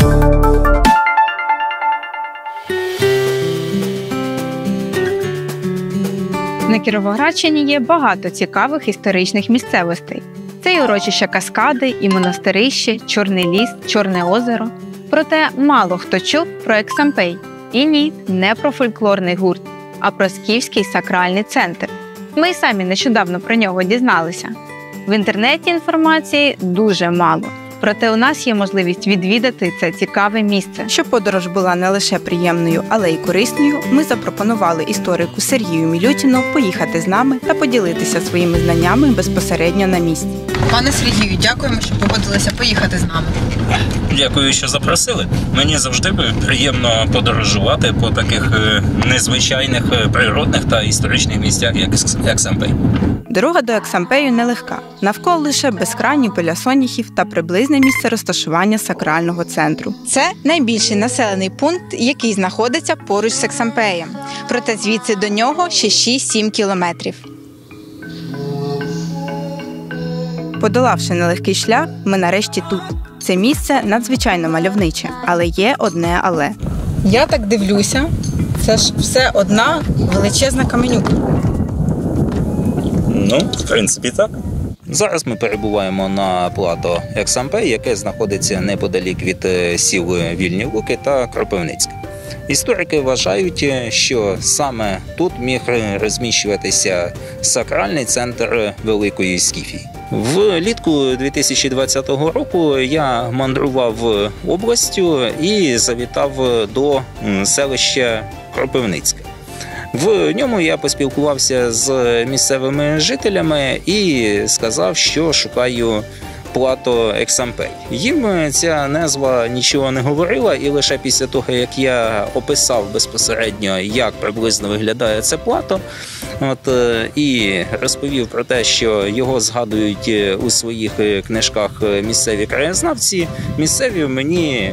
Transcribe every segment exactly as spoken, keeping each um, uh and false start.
На Кіровоградщині є багато цікавих історичних місцевостей. Це і урочища Каскади, і монастирище, Чорний ліс, Чорне озеро. Проте мало хто чув про Екзампей. І ні, не про фольклорний гурт, а про Скіфський сакральний центр. Ми й самі нещодавно про нього дізналися. В інтернеті інформації дуже мало. Проте у нас є можливість відвідати це цікаве місце. Щоб подорож була не лише приємною, але й корисною, ми запропонували історику Сергію Мілютіну поїхати з нами та поділитися своїми знаннями безпосередньо на місці. Пане Сергію, дякуємо, що погодилися поїхати з нами. Дякую, що запросили. Мені завжди приємно подорожувати по таких незвичайних природних та історичних місцях, як Екзампей. Дорога до Екзампею нелегка. Навколо лише безкрайні поля соняхів та приблизне місце розташування сакрального центру. Це найбільший населений пункт, який знаходиться поруч з Екзампеєм. Проте звідси до нього ще шість-сім кілометрів. Подолавши нелегкий шлях, ми нарешті тут. Це місце надзвичайно мальовниче, але є одне але. Я так дивлюся, це ж все одна величезна каменюка. Ну, в принципі, так. Зараз ми перебуваємо на плато Екзампей, яке знаходиться неподалік від сіл Вільні Луки та Кропивницьке. Історики вважають, що саме тут міг розміщуватися сакральний центр Великої Скіфії. Влітку дві тисячі двадцятого року я мандрував областю і завітав до селища Кропивницьке. В ньому я поспілкувався з місцевими жителями і сказав, що шукаю плато Екзампей. Їм ця назва нічого не говорила, і лише після того, як я описав безпосередньо, як приблизно виглядає це плато, от, і розповів про те, що його згадують у своїх книжках місцеві краєзнавці, місцеві мені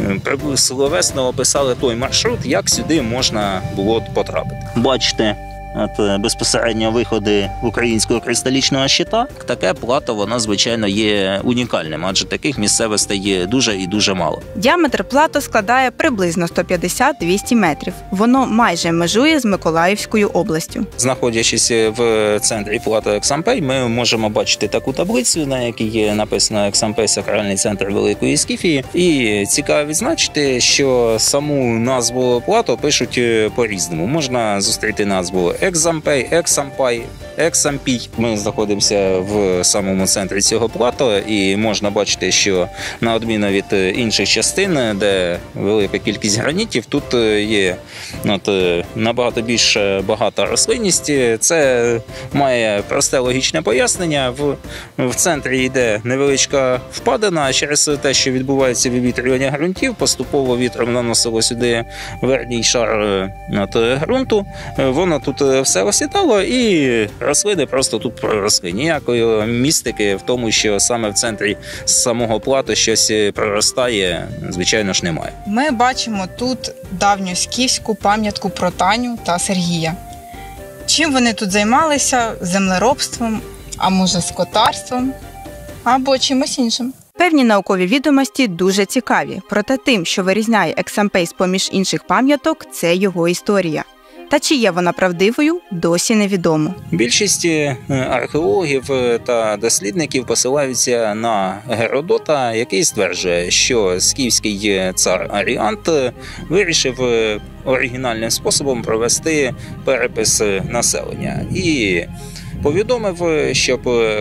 словесно описали той маршрут, як сюди можна було потрапити. Бачите, от безпосередньо виходи українського кристалічного щита. Таке плато, воно, звичайно, є унікальним, адже таких місцевостей є дуже і дуже мало. Діаметр плато складає приблизно сто п'ятдесят - двісті метрів. Воно майже межує з Миколаївською областю. Знаходячись в центрі плато Екзампей, ми можемо бачити таку таблицю, на якій є написано «Екзампей – сакральний центр Великої Скіфії». І цікаво відзначити, що саму назву плато пишуть по-різному. Можна зустріти назву Екзампей, Ексампай, Екзампій. Ми знаходимося в самому центрі цього плато, і можна бачити, що на відміну від інших частин, де велика кількість гранітів, тут є от, набагато більш багата рослинність. Це має просте логічне пояснення. В, в центрі йде невеличка впадина, а через те, що відбувається вивітрювання ґрунтів, поступово вітром наносило сюди верхній шар от, ґрунту. Воно тут все осідало, і рослини просто тут проросли. Ніякої містики в тому, що саме в центрі самого плато щось проростає, звичайно ж, немає. Ми бачимо тут давньоскіфську пам'ятку про Таню та Сергія. Чим вони тут займалися? Землеробством, а може скотарством, або чимось іншим. Певні наукові відомості дуже цікаві, проте тим, що вирізняє Екзампей з-поміж інших пам'яток, це його історія. Та чи є вона правдивою, досі невідомо. Більшість археологів та дослідників посилаються на Геродота, який стверджує, що скіфський цар Аріант вирішив оригінальним способом провести перепис населення. І повідомив, щоб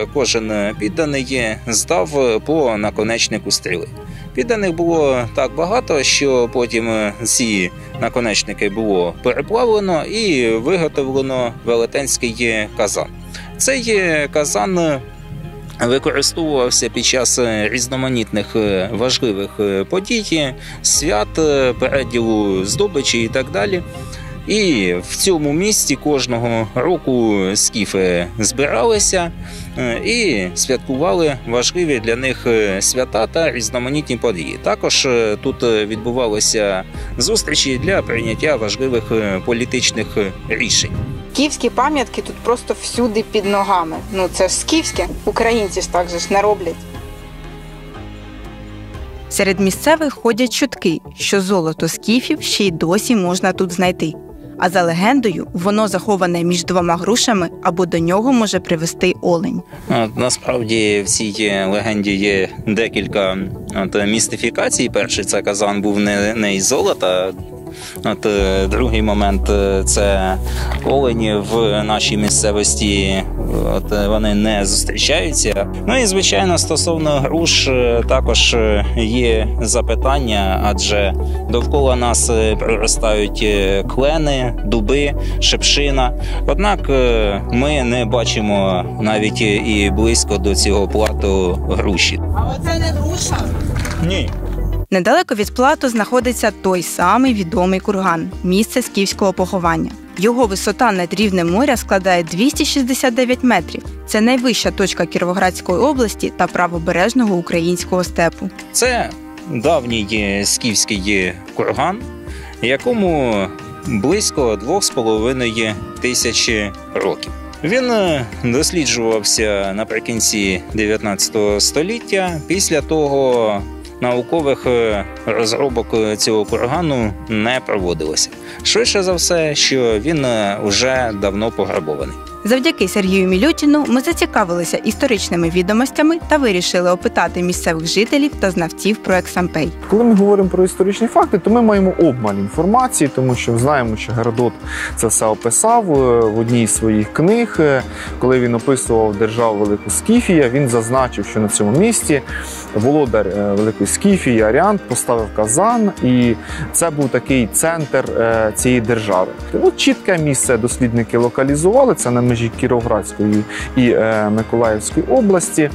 кожен підданий здав по наконечнику стріли. Підданих було так багато, що потім ці наконечники було переплавлено і виготовлено велетенський казан. Цей казан використовувався під час різноманітних важливих подій, свят, переділу здобичі і так далі. І в цьому місті кожного року скіфи збиралися і святкували важливі для них свята та різноманітні події. Також тут відбувалися зустрічі для прийняття важливих політичних рішень. Скіфські пам'ятки тут просто всюди під ногами. Ну це ж скіфське, українці ж так же ж не роблять. Серед місцевих ходять чутки, що золото скіфів ще й досі можна тут знайти. А за легендою, воно заховане між двома грушами або до нього може привезти олень. От, насправді в цій легенді є декілька от, містифікацій. Перший – це казан був не, не із золота. От, другий момент – це олені в нашій місцевості, от, вони не зустрічаються. Ну і, звичайно, стосовно груш також є запитання, адже довкола нас проростають клени, дуби, шипшина. Однак ми не бачимо навіть і близько до цього плату груші. А оце не груша? Ні. Недалеко від плату знаходиться той самий відомий курган – місце скіфського поховання. Його висота над рівнем моря складає двісті шістдесят дев'ять метрів. Це найвища точка Кіровоградської області та правобережного українського степу. Це давній скіфський курган, якому близько двох з половиною тисячі років. Він досліджувався наприкінці дев'ятнадцятого століття. Після того наукових розробок цього кургану не проводилося. Швидше за все, що він вже давно пограбований. Завдяки Сергію Мілютіну ми зацікавилися історичними відомостями та вирішили опитати місцевих жителів та знавців про Екзампей. Коли ми говоримо про історичні факти, то ми маємо обмаль інформації, тому що знаємо, що Геродот це все описав в одній з своїх книг. Коли він описував державу Велику Скіфія, він зазначив, що на цьому місці володар Великої Скіфії Аріант поставив казан, і це був такий центр цієї держави. Ну, чітке місце дослідники локалізували, це на межі Кіровоградської і е, Миколаївської області.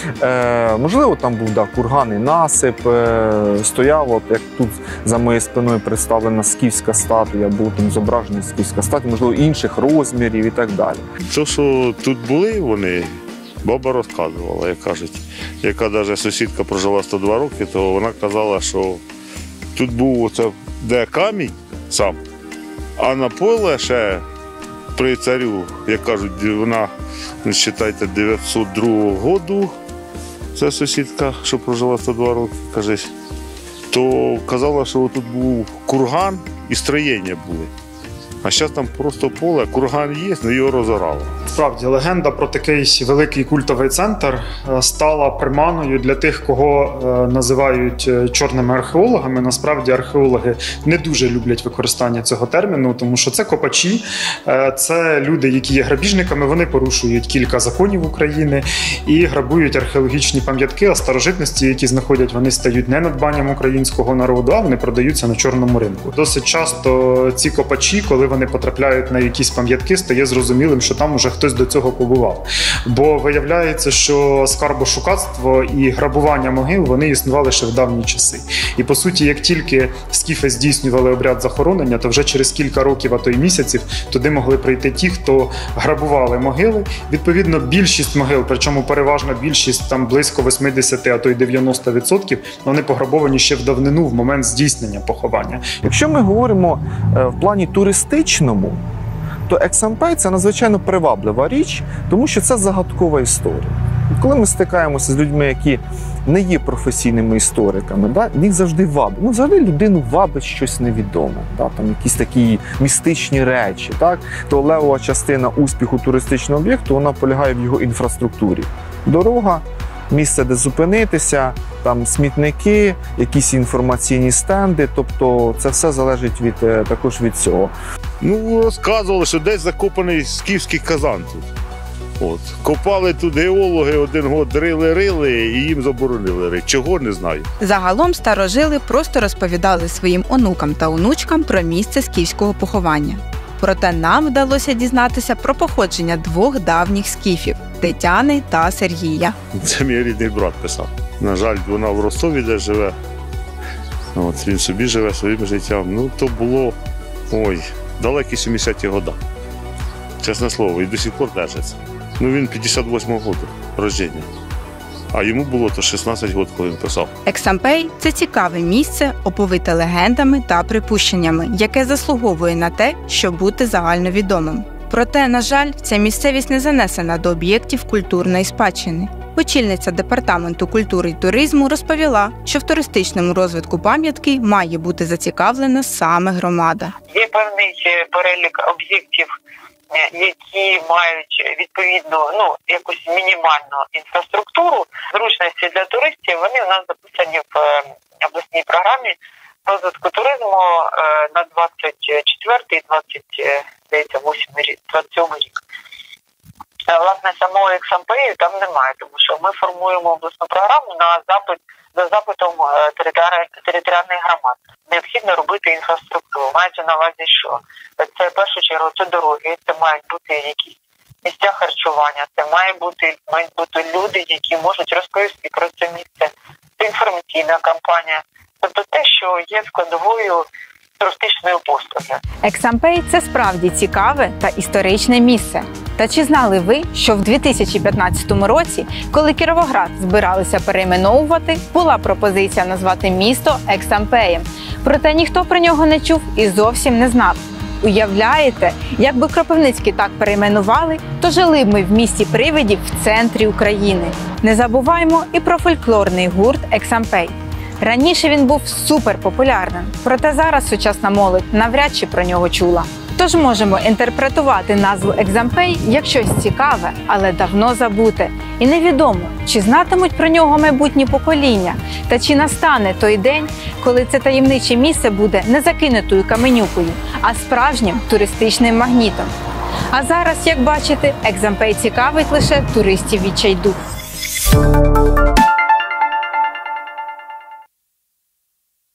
Е, можливо, там був да, курганний насип, е, стояв, от, як тут за моєю спиною представлена скіфська статуя, був там зображена скіфська статуя, можливо, інших розмірів і так далі. То, що тут були вони, баба розказувала, як кажуть. Яка навіть сусідка прожила сто два роки, то вона казала, що тут був оце, де камінь сам, а на поле ще при царю, як кажуть, вона, вважайте, дев'ятсот другого року, це сусідка, що прожила сто два роки, каже, то казала, що тут був курган і строєння були. А зараз там просто поле, курган є, але його розорало. Справді, легенда про такий великий культовий центр стала приманою для тих, кого називають чорними археологами. Насправді археологи не дуже люблять використання цього терміну, тому що це копачі, це люди, які є грабіжниками, вони порушують кілька законів України і грабують археологічні пам'ятки, а старожитності, які знаходять, вони стають не надбанням українського народу, а вони продаються на чорному ринку. Досить часто ці копачі, коли вони потрапляють на якісь пам'ятки, стає зрозумілим, що там уже хтось до цього побував. Бо виявляється, що скарбошукацтво і грабування могил, вони існували ще в давні часи. І по суті, як тільки скіфи здійснювали обряд захоронення, то вже через кілька років, а то й місяців, туди могли прийти ті, хто грабували могили. Відповідно, більшість могил, причому переважна більшість, там близько вісімдесят, а то й дев'яносто відсотків, вони пограбовані ще в давнину, в момент здійснення поховання. Якщо ми говоримо в плані туристичному, то Екзампей – це надзвичайно приваблива річ, тому що це загадкова історія. Коли ми стикаємося з людьми, які не є професійними істориками, да, їх завжди вабить. Ну, взагалі людину вабить щось невідоме, да, там якісь такі містичні речі. Так? То левова частина успіху туристичного об'єкту, вона полягає в його інфраструктурі. Дорога, місце, де зупинитися, там смітники, якісь інформаційні стенди, тобто це все залежить від, також від цього. Ну, розказували, що десь закопаний скіфський казан тут. От. Копали тут геологи, один год рили-рили і їм заборонили рити. Чого, не знаю. Загалом старожили просто розповідали своїм онукам та онучкам про місце скіфського поховання. Проте нам вдалося дізнатися про походження двох давніх скіфів – Тетяни та Сергія. Це мій рідний брат писав. На жаль, вона в Ростові де живе. От, він собі живе своїм життям. Ну, то було, ой, далекі сімдесяті роки. Чесне слово, і до сих пор держиться. Ну, він п'ятдесят восьмого року рождення. А йому було то шістнадцять років, коли він писав. Екзампей – це цікаве місце, оповите легендами та припущеннями, яке заслуговує на те, щоб бути загальновідомим. Проте, на жаль, ця місцевість не занесена до об'єктів культурної спадщини. очільниця департаменту культури і туризму розповіла, що в туристичному розвитку пам'ятки має бути зацікавлена саме громада. Є певний перелік об'єктів, які мають відповідну, ну, якусь мінімальну інфраструктуру, зручності для туристів, вони у нас записані в обласній програмі розвитку туризму на двадцять четвертий - двадцять сьомий рік. Власне, самого ексампею там немає, тому що ми формуємо обласну програму на запит за запитом територіальних громад. Необхідно робити інфраструктуру. Мається на увазі, що це в першу чергу це дороги, це мають бути якісь місця харчування, це має бути мають бути люди, які можуть розповісти про це місце. Це інформаційна кампанія. Тобто те, що є складовою туристичної послуги. Ексампей – це справді цікаве та історичне місце. Та чи знали ви, що в дві тисячі п'ятнадцятому році, коли Кіровоград збиралися перейменовувати, була пропозиція назвати місто Ексампеєм. Проте ніхто про нього не чув і зовсім не знав. Уявляєте, якби Кропивницький так перейменували, то жили б ми в місті привидів в центрі України. Не забуваймо і про фольклорний гурт Ексампей. Раніше він був суперпопулярним, проте зараз сучасна молодь навряд чи про нього чула. Тож можемо інтерпретувати назву Ексампей як щось цікаве, але давно забуте. І невідомо, чи знатимуть про нього майбутні покоління, та чи настане той день, коли це таємниче місце буде не закинутою каменюкою, а справжнім туристичним магнітом. А зараз, як бачите, Ексампей цікавить лише туристів відчайдух.